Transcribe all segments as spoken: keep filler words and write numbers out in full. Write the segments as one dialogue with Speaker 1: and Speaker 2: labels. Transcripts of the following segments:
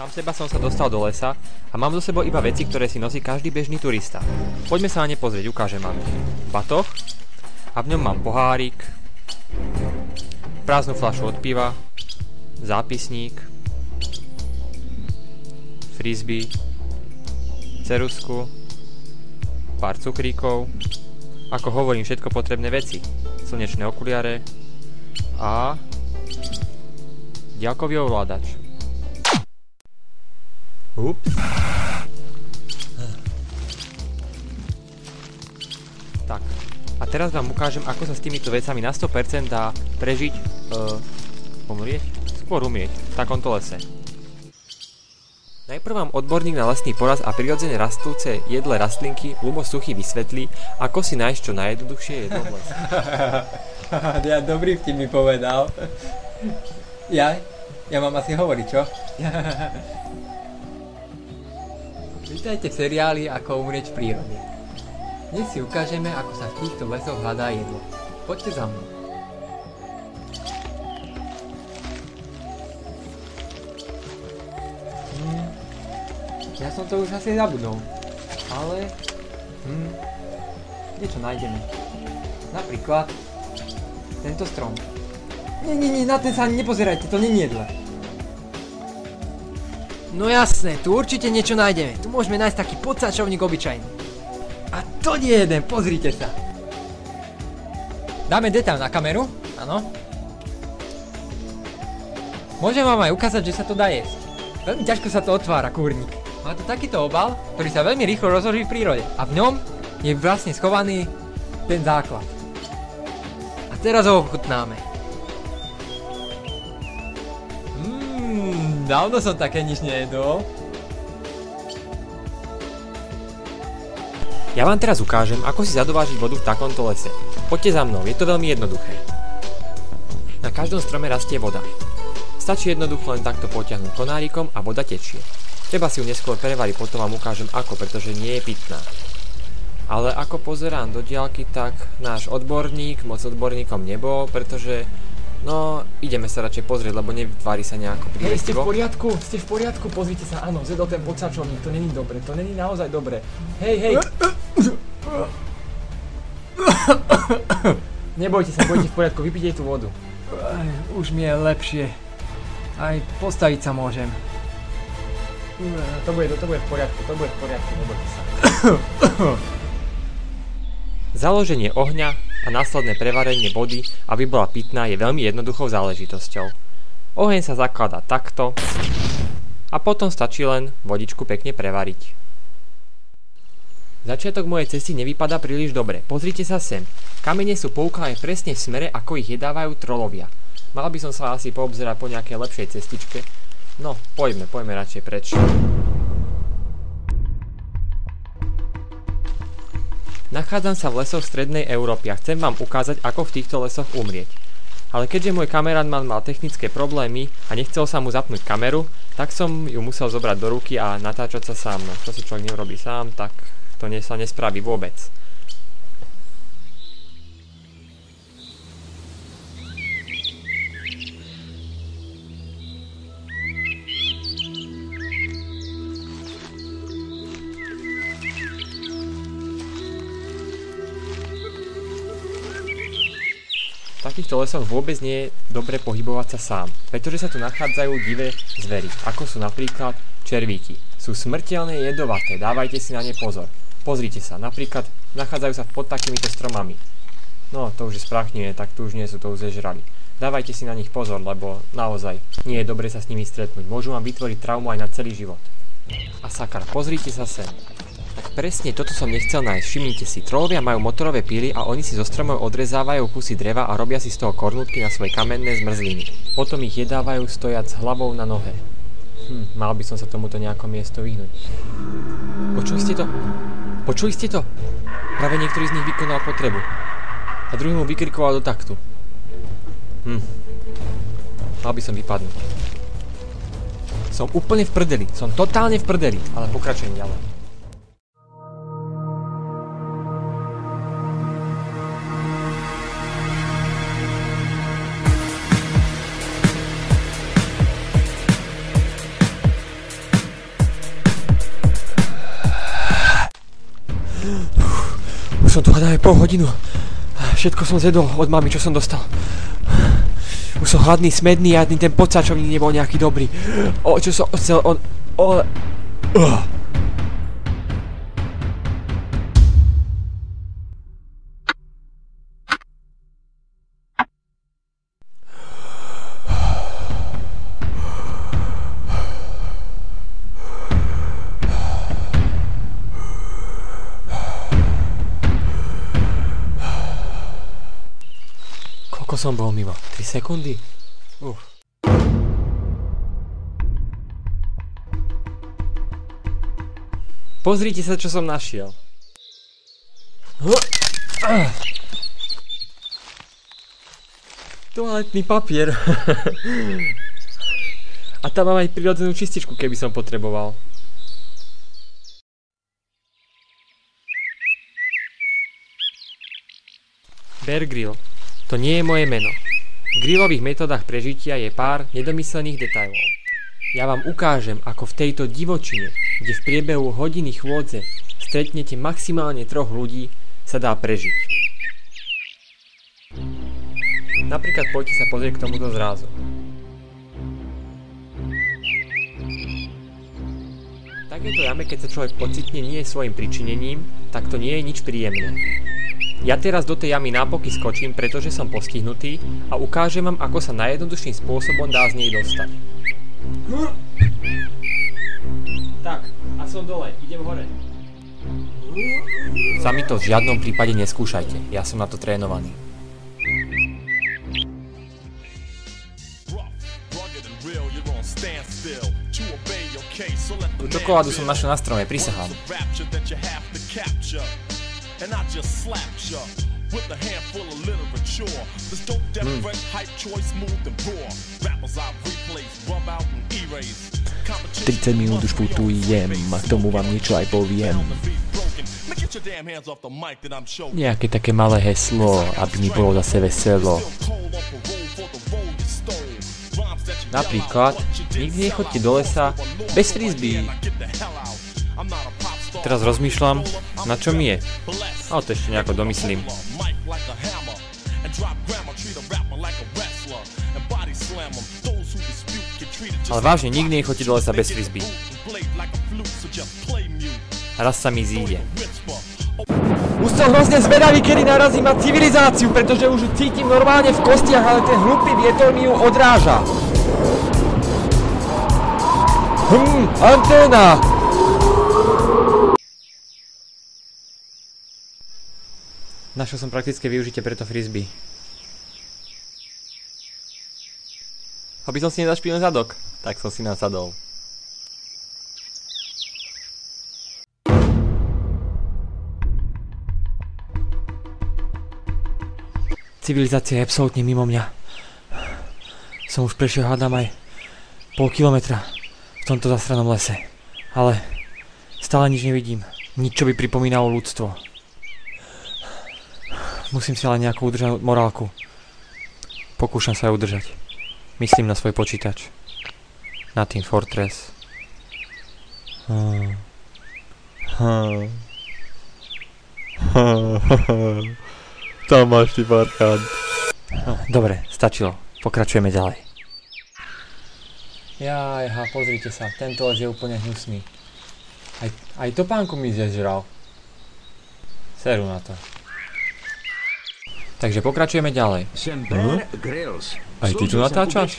Speaker 1: Sám seba som sa dostal do lesa a mám so sebou iba veci, ktoré si nosí každý bežný turista. Poďme sa na ne pozrieť, ukážem vám. Batoh a v ňom mám pohárik, prázdnu fľašu od piva, zápisník, frisbee, ceruzku, pár cukríkov, ako hovorím, všetko potrebné veci, slnečné okuliare a diaľkový ovládač. Ups. Tak, a teraz vám ukážem, ako sa s týmito vecami na sto percent dá prežiť, uh, pomrieť? Skôr umrieť, v takomto lese. Najprv vám odborník na lesný porast a prirodzene rastúce jedle rastlinky Ľubo Suchý vysvetlí, ako si nájsť čo najjednoduchšie jedlo v lese.
Speaker 2: Ja dobrý vtip mi povedal. Ja? Ja mám asi hovoriť, čo? Vítajte v seriáli Ako umrieť v prírode. Dnes si ukážeme, ako sa v týchto lesoch hľadá jedlo. Poďte za mnou. Hm, ja som to už asi zabudol, ale hm, niečo nájdeme. Napríklad tento strom. Nie, nie, nie, na ten sa ani nepozerajte, to nie je jedle. No jasné, tu určite niečo nájdeme. Tu môžeme nájsť taký podsačovník obyčajný. A to nie je jeden, pozrite sa. Dáme detail na kameru, áno. Môžem vám aj ukázať, že sa to dá jesť. Veľmi ťažko sa to otvára, kúrnik. Má to takýto obal, ktorý sa veľmi rýchlo rozloží v prírode. A v ňom je vlastne schovaný ten základ. A teraz ho ochutnáme. Dávno som také nič nejedol.
Speaker 1: Ja vám teraz ukážem, ako si zadovážiť vodu v takomto lese. Poďte za mnou, je to veľmi jednoduché. Na každom strome rastie voda. Stačí jednoducho len takto potiahnuť konárikom a voda tečie. Treba si ju neskôr prevariť, potom vám ukážem ako, pretože nie je pitná. Ale ako pozerám do diaľky, tak náš odborník moc odborníkom nebol, pretože no, ideme sa radšej pozrieť, lebo nevytvári sa nejako príliš.
Speaker 2: Hej, ste v poriadku, ste v poriadku, pozrite sa, áno, zjedol ten podsačovník, to není dobre, to není naozaj dobre. Hej, hej. Nebojte sa, bojte v poriadku, vypite tú vodu. Už mi je lepšie. Aj postaviť sa môžem. To bude, to bude v poriadku, to bude v poriadku, nebojte sa.
Speaker 1: Založenie ohňa a následné prevarenie vody, aby bola pitná, je veľmi jednoduchou záležitosťou. Oheň sa zakladá takto a potom stačí len vodičku pekne prevariť. Začiatok mojej cesty nevypadá príliš dobre. Pozrite sa sem. Kamene sú poukladané presne v smere, ako ich jedávajú trolovia. Mal by som sa asi poobzerať po nejakej lepšej cestičke. No, poďme, poďme radšej preč. Nachádzam sa v lesoch strednej Európy a chcem vám ukázať, ako v týchto lesoch umrieť. Ale keďže môj kameraman mal technické problémy a nechcel sa mu zapnúť kameru, tak som ju musel zobrať do ruky a natáčať sa sám. No, čo si človek neurobí sám, tak to nie sa nespraví vôbec. V takýchto lesoch vôbec nie je dobre pohybovať sa sám, pretože sa tu nachádzajú divé zvery, ako sú napríklad červíky. Sú smrteľne jedovaté, dávajte si na ne pozor. Pozrite sa, napríklad nachádzajú sa pod takýmito stromami. No, to už je sprachnie, tak tu už nie sú, to už zežrali. Dávajte si na nich pozor, lebo naozaj nie je dobre sa s nimi stretnúť. Môžu vám vytvoriť traumu aj na celý život. A sakra, pozrite sa sem. Tak presne toto som nechcel nájsť. Všimnite si, trolovia majú motorové píly a oni si zo stromov odrezávajú kusy dreva a robia si z toho kornútky na svoje kamenné zmrzliny. Potom ich jedávajú stojac s hlavou na nohe. Hm, mal by som sa tomuto nejakom miesto vyhnúť. Počuli ste to? Počuli ste to? Práve niektorý z nich vykonal potrebu. A druhý mu vykrikoval do taktu. Hm. Mal by som vypadnúť. Som úplne v prdeli. Som totálne v prdeli. Ale pokračujem ďalej. pol hodinu. Všetko som zjedol od mami, čo som dostal. Už som hladný, smedný a ten pocáčovník nebol nejaký dobrý. O, čo som chcel, on... O... Uh. Koľko som bol mimo? tri sekundy? Uf. Pozrite sa, čo som našiel. Toaletný papier. A tam mám aj prirodzenú čističku, keby som potreboval. Bear Grylls. To nie je moje meno. V grilových metodách prežitia je pár nedomyslených detailov. Ja vám ukážem, ako v tejto divočine, kde v priebehu hodiny chôdze stretnete maximálne troch ľudí, sa dá prežiť. Napríklad poďte sa pozrieť k tomuto zrázu. V takéto jame, keď sa človek pocitne nie svojim pričinením, tak to nie je nič príjemné. Ja teraz do tej jamy nápoky skočím, pretože som postihnutý a ukážem vám, ako sa najjednoduchším spôsobom dá z nej dostať. Tak, a som dole, idem hore. Sami to v žiadnom prípade neskúšajte, ja som na to trénovaný. Tú čokoládu som našiel na strome, prisahám. And I just slapped ya with a handful of literature. This dope death fresh hype choice moved and raw. Rappers I replace, rub out and erase. tridsať minút už putujem, a k tomu vám niečo aj poviem. Nejaké také malé heslo, aby mi bolo zase veselo. Napríklad, nikdy nechoďte do lesa bez frisbee. Teraz rozmýšľam, na čo mi je. Ale to ešte nejako domyslím. Ale vážne, nikdy nechoďte do lesa bez frisbee. Raz sa mi zíde. Už som hrozne zvedavý, kedy narazím na civilizáciu, pretože už cítim normálne v kostiach, ale ten hlupý vietor mi ju odráža. Hm, anténa! Našiel som praktické využitie pre to frisbee. Aby som si nezašpinil zadok, tak som si nasadol. Civilizácia je absolútne mimo mňa. Som už prešiel, hádam, aj pol kilometra v tomto zasranom lese. Ale stále nič nevidím. Nič, čo by pripomínalo ľudstvo. Musím si ale nejakú udržať morálku. Pokúšam sa ju udržať. Myslím na svoj počítač. Na Team Fortress. Hmm. Hmm. Hmm. Tam máš ty parkant. No, dobre, stačilo. Pokračujeme ďalej. Jaj, ha, pozrite sa. Tento les je úplne hnusný. Aj, aj topánku mi zežral. Seru na to. Takže pokračujeme ďalej. Hm? Aj ty tu natáčaš?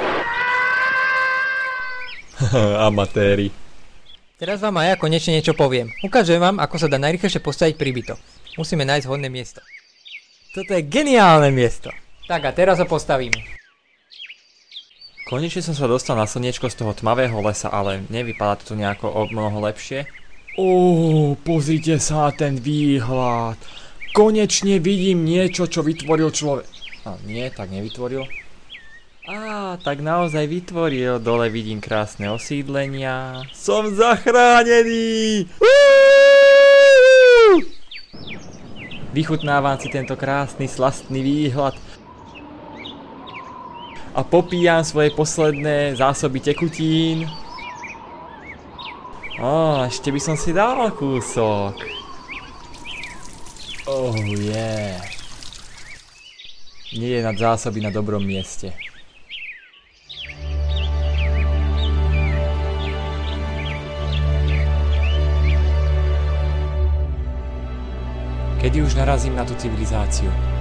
Speaker 1: Amatéri.
Speaker 2: Teraz vám aj ja konečne niečo poviem. Ukážem vám, ako sa dá najrýchlejšie postaviť príbytok. Musíme nájsť vhodné miesto. Toto je geniálne miesto. Tak a teraz ho postavíme.
Speaker 1: Konečne som sa dostal na slniečko z toho tmavého lesa, ale nevypadá to tu nejako o mnoho lepšie. Ó, pozrite sa na ten výhľad. Konečne vidím niečo, čo vytvoril človek. A nie, tak nevytvoril. Á, tak naozaj vytvoril. Dole vidím krásne osídlenia. Som zachránený! Uú! Vychutnávam si tento krásny, slastný výhľad. A popíjam svoje posledné zásoby tekutín. Á, ešte by som si dal kúsok. Oh yeah. Nie je nad zásoby na dobrom mieste. Kedy už narazím na tú civilizáciu?